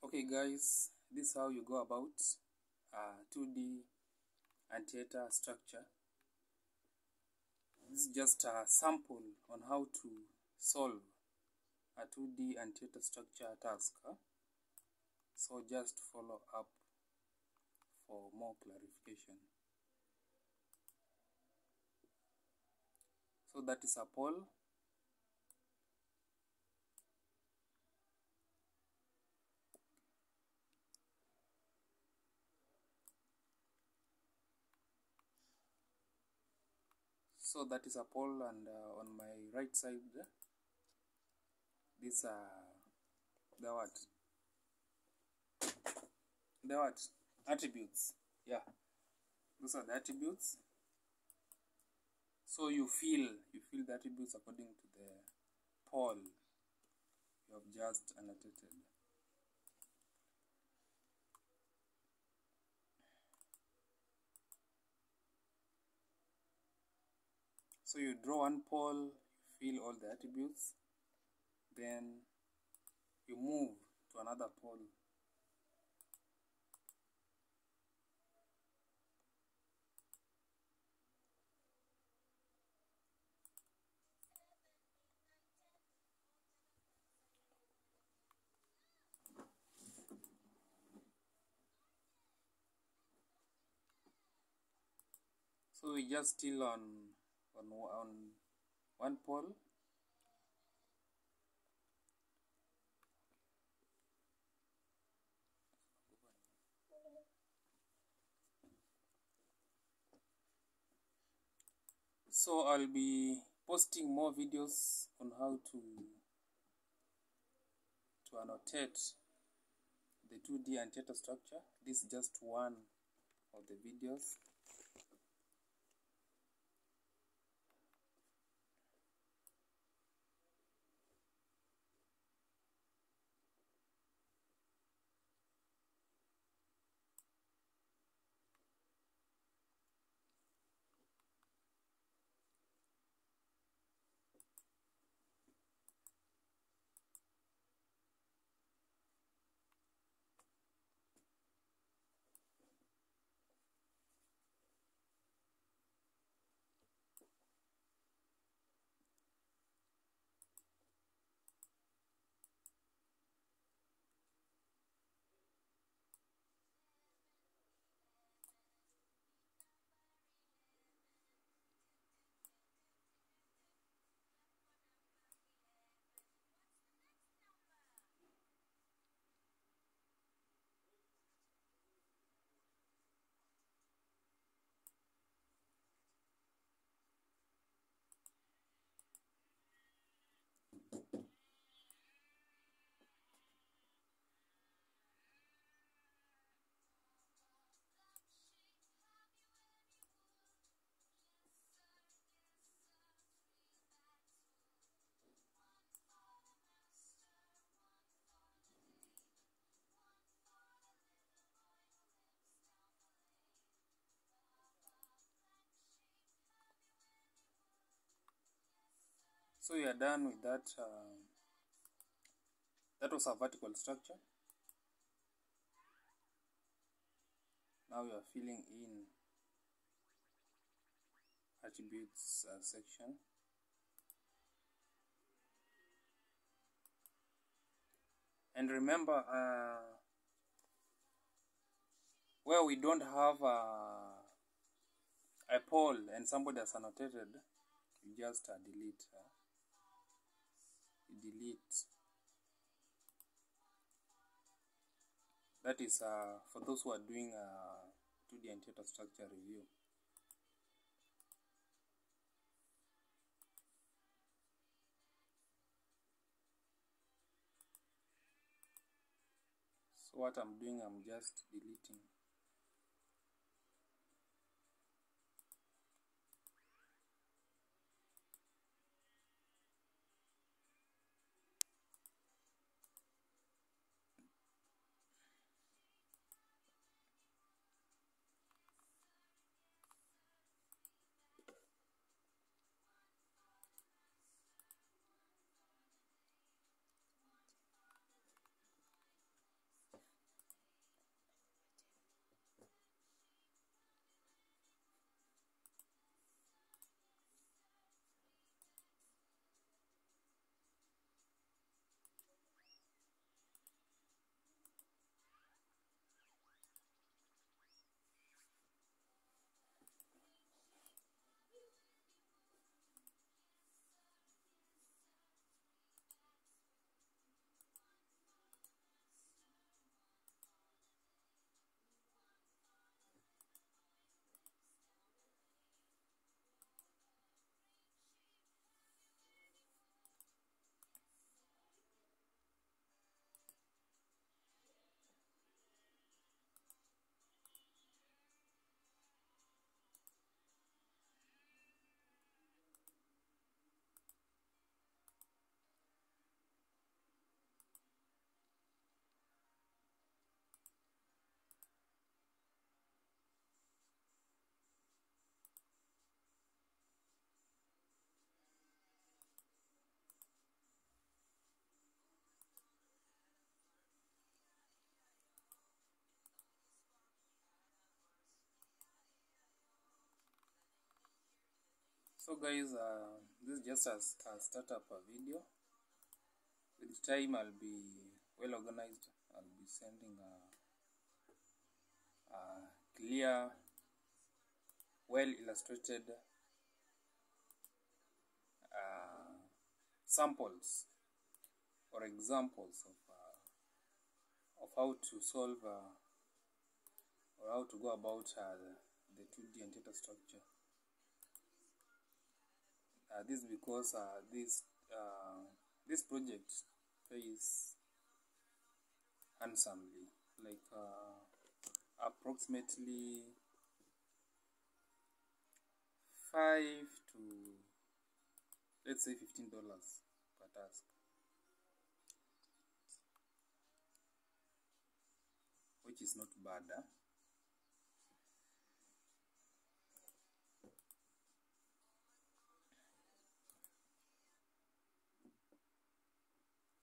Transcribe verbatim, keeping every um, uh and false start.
Okay guys, this is how you go about uh, two D Anteater structure. This is just a sample on how to solve a two D Anteater structure task. Huh? So just follow up for more clarification. So that is a pole. So that is a pole, and uh, on my right side, these are the what? The what? Attributes. Yeah, those are the attributes. So you feel you feel the attributes according to the pole you have just annotated. So you draw one pole, you fill all the attributes, then you move to another pole. So we just still on on on one pole. So I'll be posting more videos on how to to annotate the two D Anteater structure. This is just one of the videos. So we are done with that. Uh, that was a vertical structure. Now we are filling in attributes uh, section. And remember, uh, where we don't have uh, a pole and somebody has annotated, you just uh, delete. Uh, you delete. That is uh, for those who are doing uh, two D Anteater structure review. So what I'm doing, I'm just deleting. So guys, uh, this is just a, a startup a video. With time I'll be well organized. I'll be sending a, a clear, well illustrated uh, samples or examples of uh, of how to solve uh, or how to go about uh, the two D Anteater structure. Uh, this is because uh, this uh, this project pays handsomely, like uh, approximately five to let's say fifteen dollars per task, which is not bad. Huh?